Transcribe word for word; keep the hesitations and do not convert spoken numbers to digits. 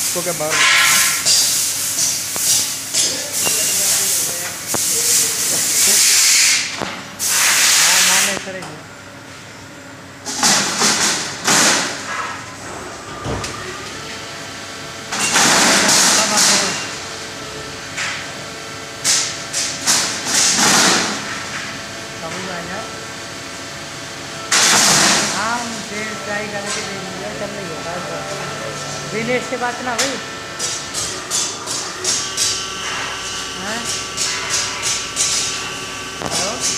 इसको क्या बाहर हाँ माने करेंगे। हाँ मुझे ट्राई करके देख लिया चल रही होगा दिनेश से बात ना भाई हैं हेलो।